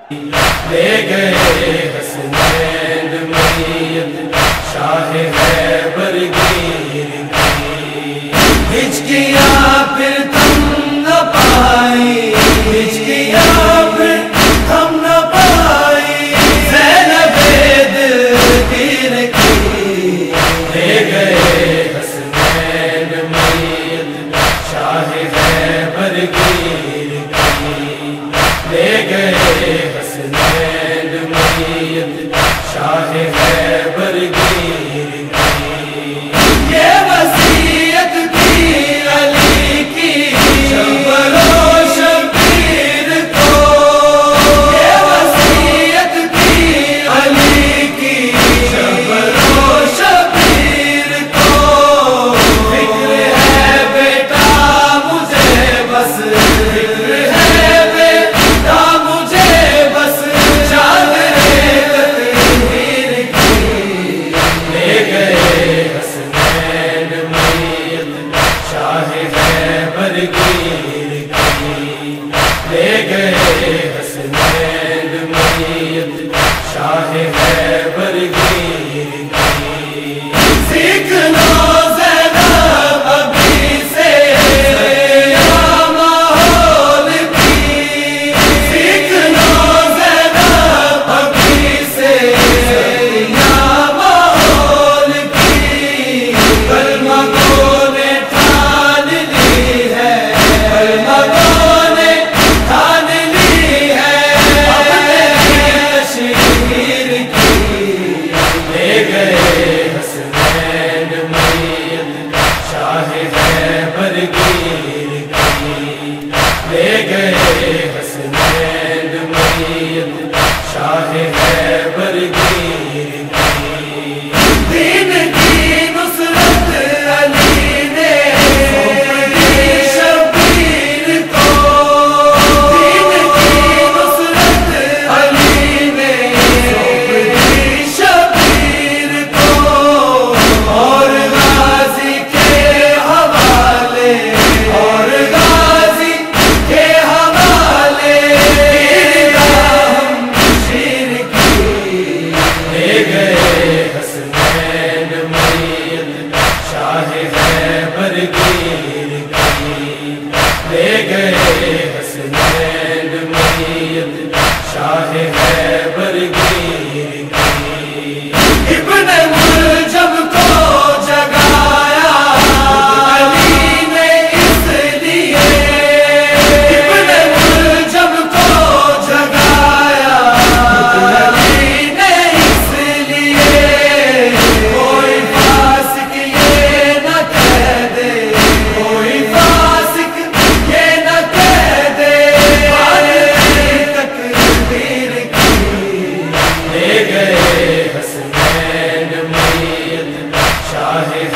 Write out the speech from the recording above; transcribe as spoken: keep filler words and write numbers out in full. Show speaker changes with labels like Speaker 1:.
Speaker 1: لے گئے حسنین میت شاہ خیبر گیر کی، ہچکیاں پھر تم نہ پائی، ہچکیاں پھر تم نہ پائی، زینب دلگیر کی، لے گئے حسنین میت شاہ خیبر گیر کی، لے گئے حسنین میت شاہ خیبر گیر کی، یہ وصیت کی علی کی شبر و شبیر کو، یہ وصیت کی علی کی شبر و شبیر کو، فکر ہے بیٹا مجھے بس، فکر ہے بیٹا مجھے بس، چادرے تطہیر کی، لے گئے حسنین میت شاہ خیبر گیر کی، لے گئے حسنین میت شاہ خیبر گیر کی، سیکھ لو زینب ابھی سے یا ماحول کی، سیکھ لو زینب ابھی سے یا ماحول کی، کلمہ کو نے ٹھان لی ہے، کلمہ کو نے ٹھان لی ہے، اپنے تشہیر کی، لے گئے حسنین میت شاہ خیبر گیر کی، لے گئے حسنین میت شاہ خیبر گیر کی، دین کی نصرت علی نے سونپ دی شبیر کو، دین کی نصرت علی نے سونپ دی شبیر کو، اور غازی کے حوالے، اور غازی کے حوالے، ہم شیر کی، لے گئے حسنین میت شاہ خیبر گیر کی، لے گئے حسنین میت شاہ خیبر گیر کی، ابن ملجم کو جگایا علی نے اس لیے، ابن ملجم کو جگایا علی نے اس لیے، کوئی فاسق یہ نہ کہہ دے، کوئی فاسق یہ نہ کہہ دے، تکبیر کی، لے گئے حسنین میت شاہ